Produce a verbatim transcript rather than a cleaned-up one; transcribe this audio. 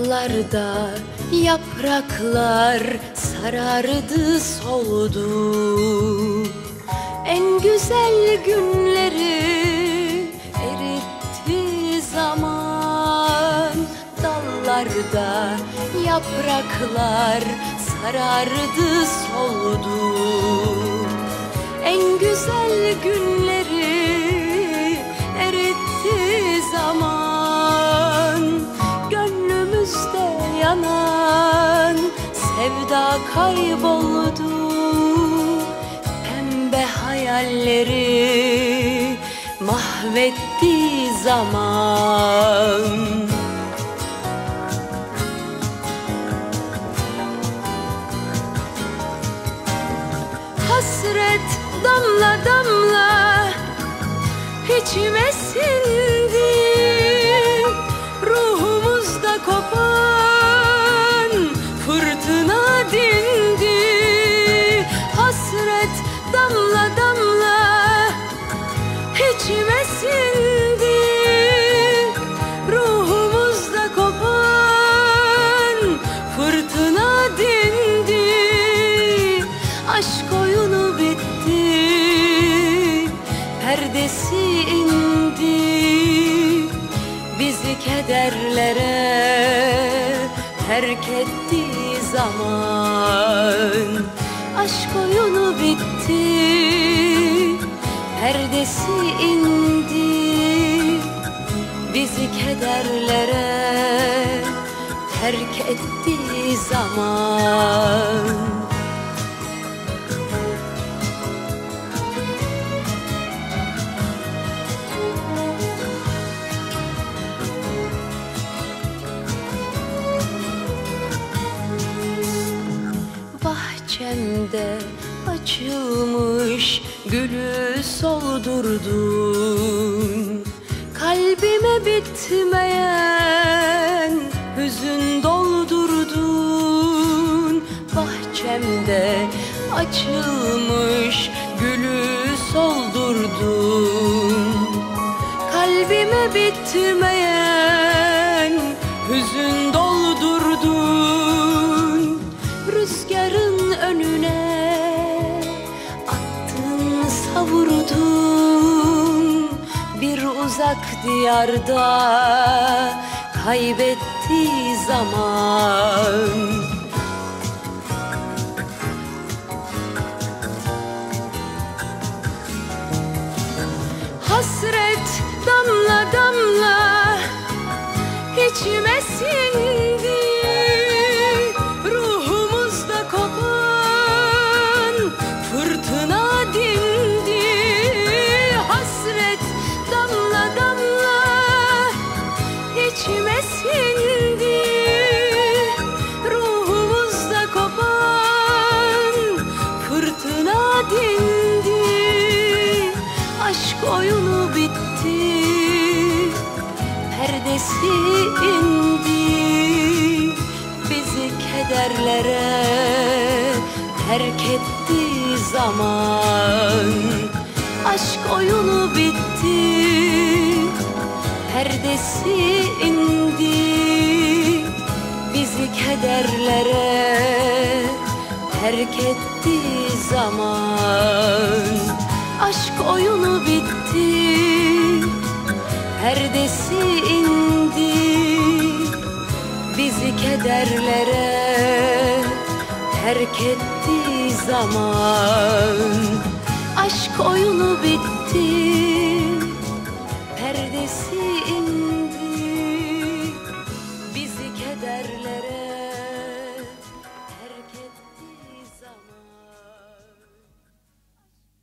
Dallarda yapraklar sarardı, soldu. En güzel günleri eritti zaman. Dallarda yapraklar sarardı, soldu. En güzel günleri eritti zaman. Gönlümüzde yanan sevda kayboldu. Pembe hayalleri mahvetti zaman. Hasret damla damla içime sindi. Ruhumuzda kopan fırtına dindi. Hasret damla damla içime sindi. Ruhumuzda kopan fırtına dindi. Aşk oyunu bitti, perdesi indi. Bizi kederlere terk etti zaman. Aşk oyunu bitti, perdesi indi. Bizi kederlere terk etti zaman. Bahçemde açılmış gülü soldurdun. Kalbime bitmeyen hüzün doldurdun. Bahçemde açılmış gülü soldurdun. Kalbime bitmeyen hüzün doldurdun. Rüzgarın önüne attın, savurdun. Bir uzak diyarda kaybetti zaman. Hasret damla damla içime sindi. Ruhumuzda kopan fırtına dindi. Hasret damla damla içime sindi. Ruhumuzda kopan fırtına dindi. Aşk oyunu bitti, perdesi indi. Bizi kederlere terk etti zaman. Aşk oyunu bitti, perdesi indi. Bizi kederlere terk etti zaman. Aşk oyunu bitti, perdesi indi. Bizi kederlere terk etti zaman. Aşk oyunu bitti,